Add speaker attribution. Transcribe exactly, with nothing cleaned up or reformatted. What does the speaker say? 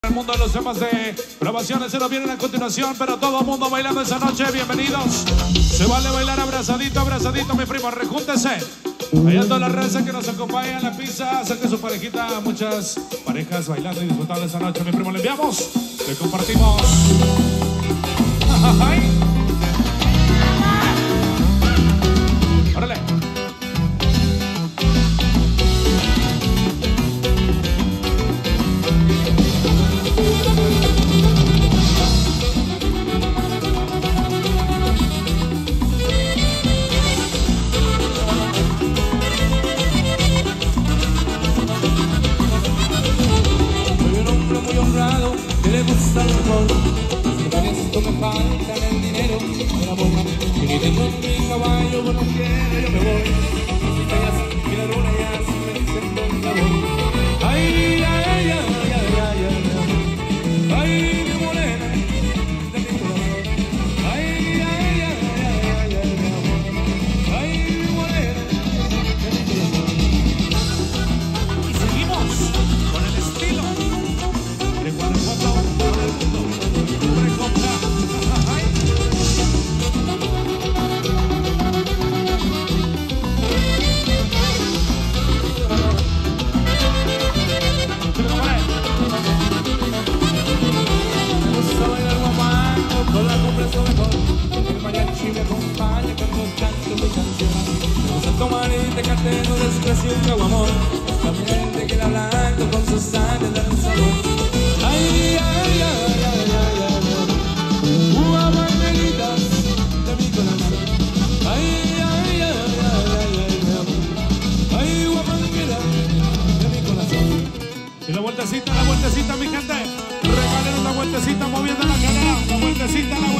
Speaker 1: El mundo de los temas de grabaciones se nos vienen a continuación, pero todo el mundo bailando esa noche, bienvenidos. Se vale bailar abrazadito, abrazadito, mi primo, rejúntese. Allá todas las redes que nos acompañan en la pista, acerca su parejita, muchas parejas bailando y disfrutando esa noche, mi primo, le enviamos, le compartimos. Órale.
Speaker 2: Muy honrado, que le gusta el amor. Con esto me falta el dinero, el amor. Y ni tengo mi caballo, bueno quiero, yo me voy. Las estrellas y la luna ya me dicen por favor. Ay, ay, ay, ay, ay, ay, ay, ay, mi morena, de mi corazón. Ay, ay, ay, ay, ay, ay, mi amor. Ay, mi morena, de mi corazón.
Speaker 1: Y seguimos con el estilo. De Guanajuato para el mundo. Recompra. Ay.
Speaker 2: Me gusta bailar guapango con la compresión mejor. El mariachi me acompaña cuando canto mi canción. Me gusta tomar y te cateno desprecio y nuevo amor. También te queda hablando con sus sangre de un sabor. Ay, ay, ay, ay, ay, ay, ay, guapangueritas de mi corazón. Ay, ay, ay, ay, ay, ay, mi amor. Ay, guapangueritas de mi corazón.
Speaker 1: Y la vueltecita, la vueltecita, mi gente. Regalen una vueltecita moviendo la cadera. Una vueltecita, la